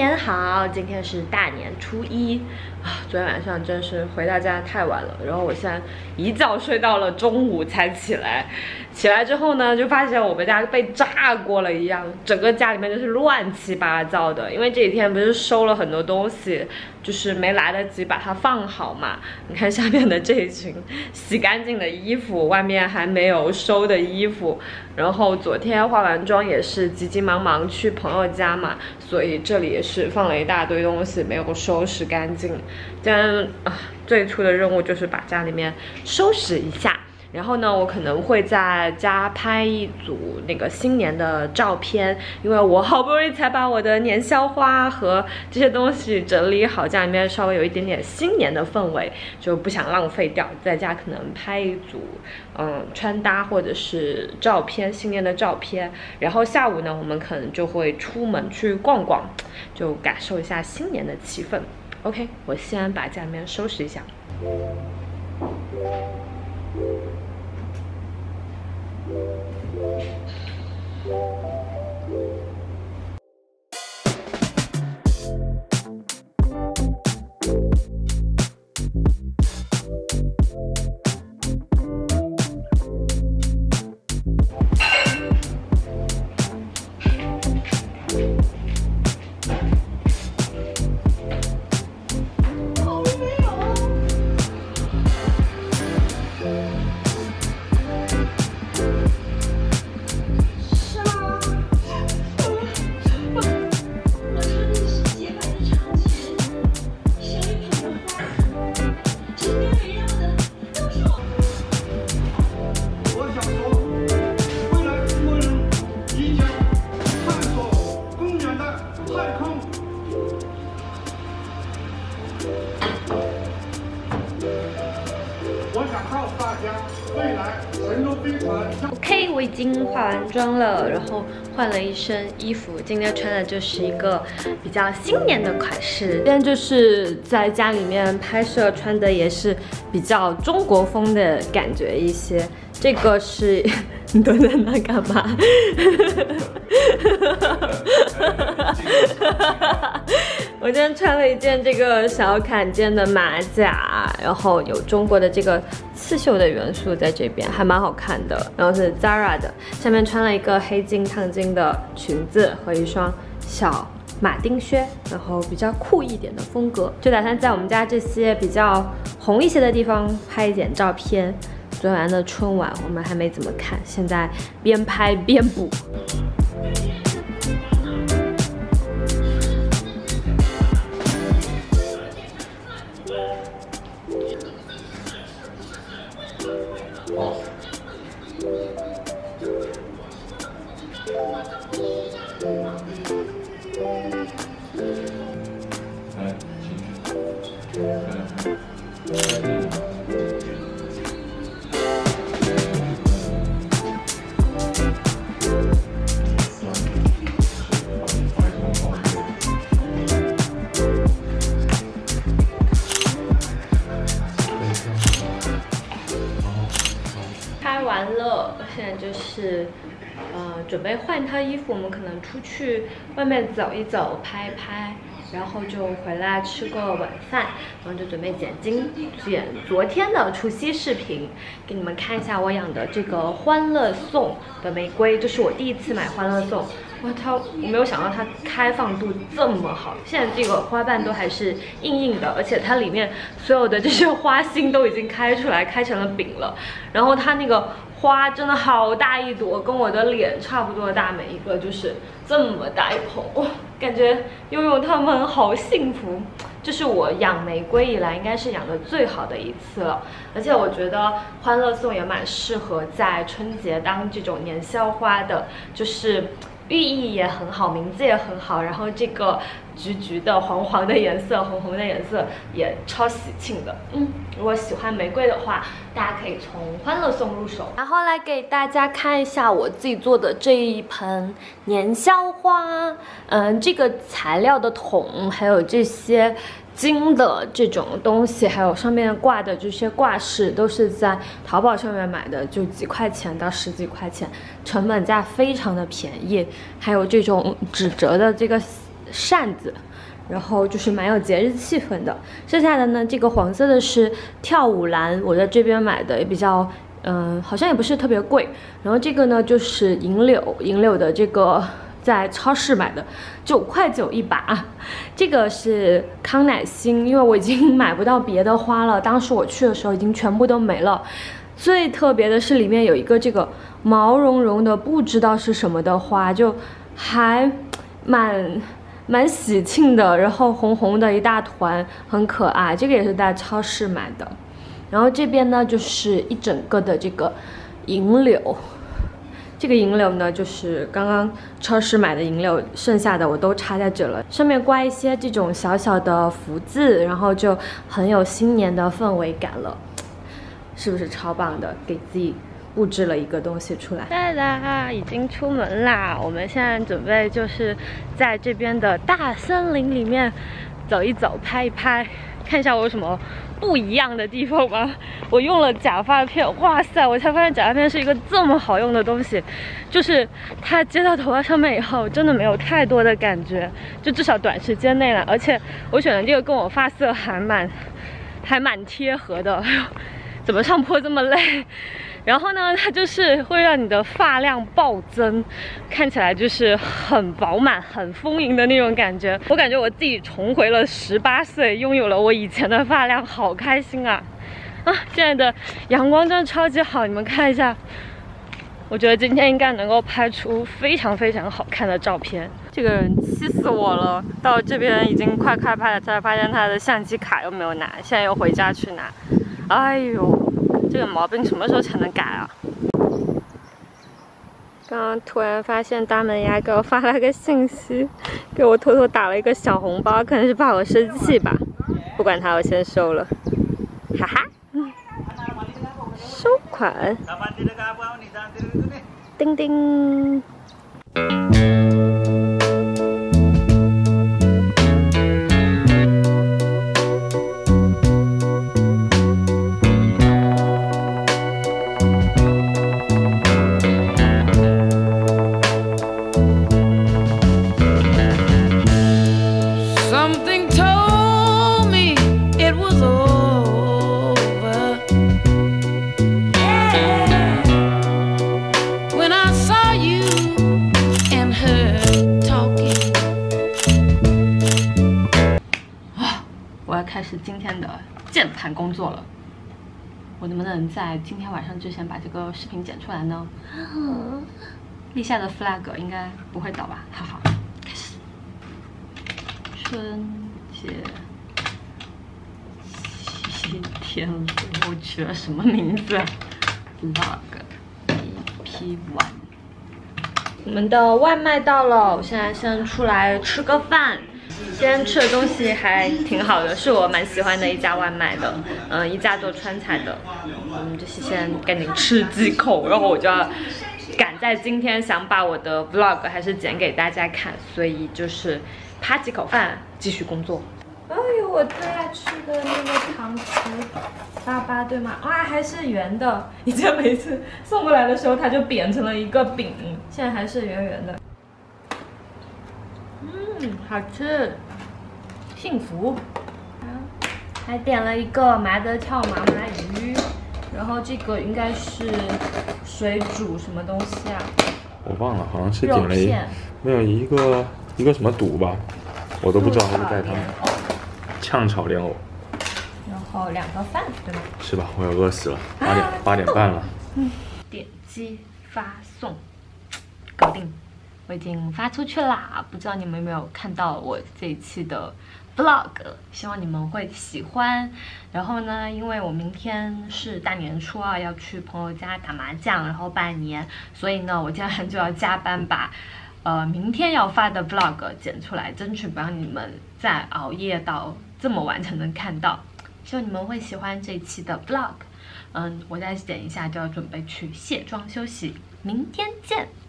年好，今天是大年初一啊！昨天晚上真是回到家太晚了，然后我现在一觉睡到了中午才起来。起来之后呢，就发现我们家被炸过了一样，整个家里面就是乱七八糟的。因为这几天不是收了很多东西，就是没来得及把它放好嘛。你看下面的这一群洗干净的衣服，外面还没有收的衣服。然后昨天化完妆也是急急忙忙去朋友家嘛，所以这里也是放了一大堆东西没有收拾干净。今天最初的任务就是把家里面收拾一下。然后呢，我可能会在家拍一组那个新年的照片，因为我好不容易才把我的年宵花和这些东西整理好，家里面稍微有一点点新年的氛围，就不想浪费掉，在家可能拍一组穿搭或者是照片，新年的照片。然后下午呢，我们可能就会出门去逛逛，就感受一下新年的气氛。OK， 我先把家里面收拾一下。OK， 我已经化完妆了，然后换了一身衣服。今天穿的就是一个比较新年的款式。今天就是在家里面拍摄，穿的也是比较中国风的感觉一些。这个是你都在那干嘛？我今天穿了一件这个小坎肩的马甲，然后有中国的这个刺绣的元素在这边，还蛮好看的。然后是 Zara 的，下面穿了一个黑金烫金的裙子和一双小马丁靴，然后比较酷一点的风格。就打算在我们家这些比较红一些的地方拍一点照片。昨晚的春晚我们还没怎么看，现在边拍边补。拍完了，现在就是准备换一套衣服，我们可能出去外面走一走，拍一拍，然后就回来吃个晚饭，然后就准备剪昨天的除夕视频，给你们看一下我养的这个欢乐颂的玫瑰，这是我第一次买欢乐颂。哇，我没有想到它开放度这么好，现在这个花瓣都还是硬硬的，而且它里面所有的这些花心都已经开出来，开成了饼了。然后它那个花真的好大一朵，跟我的脸差不多大，每一个就是这么大一捧，哇，感觉拥有它们好幸福。这是我养玫瑰以来应该是养的最好的一次了，而且我觉得欢乐颂也蛮适合在春节当这种年宵花的，就是寓意也很好，名字也很好，然后这个橘橘的、黄黄的颜色、红红的颜色也超喜庆的。如果喜欢玫瑰的话，大家可以从欢乐颂入手。然后来给大家看一下我自己做的这一盆年宵花。这个材料的桶，还有这些金的这种东西，还有上面挂的这些挂饰，都是在淘宝上面买的，就几块钱到10几块钱，成本价非常的便宜。还有这种纸折的这个扇子， 然后就是蛮有节日气氛的。剩下的呢，这个黄色的是跳舞蓝，我在这边买的也比较，好像也不是特别贵。然后这个呢就是银柳的这个在超市买的，9.9块一把。这个是康乃馨，因为我已经买不到别的花了，当时我去的时候已经全部都没了。最特别的是里面有一个这个毛茸茸的不知道是什么的花，就还蛮喜庆的，然后红红的一大团，很可爱。这个也是在超市买的。然后这边呢就是一整个的这个银柳，这个银柳呢就是刚刚超市买的银柳，剩下的我都插在这了。上面挂一些这种小小的福字，然后就很有新年的氛围感了，是不是超棒的？给自己布置了一个东西出来。来啦，已经出门啦！我们现在准备就是在这边的大森林里面走一走、拍一拍，看一下我有什么不一样的地方吧。我用了假发片，哇塞！我才发现假发片是一个这么好用的东西，就是它接到头发上面以后，真的没有太多的感觉，就至少短时间内了。而且我选的这个跟我发色还蛮贴合的。怎么上坡这么累？然后呢，它就是会让你的发量暴增，看起来就是很饱满、很丰盈的那种感觉。我感觉我自己重回了18岁，拥有了我以前的发量，好开心啊！现在的阳光真的超级好，你们看一下。我觉得今天应该能够拍出非常好看的照片。这个人气死我了！到这边已经快开拍了，才发现他的相机卡又没有拿，现在又回家去拿。哎呦，这个毛病什么时候才能改啊？刚刚突然发现大门牙给我发了个信息，给我偷偷打了一个小红包，可能是怕我生气吧。不管他，我先收了，哈哈。收款。叮叮。开始今天的键盘工作了，我能不能在今天晚上之前把这个视频剪出来呢？立下的 flag 应该不会倒吧？哈哈，开始。春节7天了，我取了什么名字 ？vlog EP1。我们的外卖到了，我现在先出来吃个饭。今天吃的东西还挺好的，是我蛮喜欢的一家外卖的，一家做川菜的。就是先赶紧吃几口，然后我就要赶在今天想把我的 vlog 还是剪给大家看，所以就是扒几口饭继续工作。哎呦，我最爱吃的那个糖糍粑，对吗？啊，还是圆的。以前每次送过来的时候，它就扁成了一个饼，现在还是圆圆的。好吃，幸福。还点了一个麻德跳麻鱼，然后这个应该是水煮什么东西啊？ 我忘了，好像是点了一个什么肚吧，我都不知道它是带他们炝炒莲藕。 然后2个饭，对吗？ 是吧？我要饿死了，8点半了。 点击发送，搞定。我已经发出去啦，不知道你们有没有看到我这一期的 vlog， 希望你们会喜欢。然后呢，因为我明天是大年初2，要去朋友家打麻将，然后拜年，所以呢，我今天就要加班把明天要发的 vlog 剪出来，争取不让你们再熬夜到这么晚才能看到。希望你们会喜欢这一期的 vlog。我再剪一下就要准备去卸妆休息，明天见。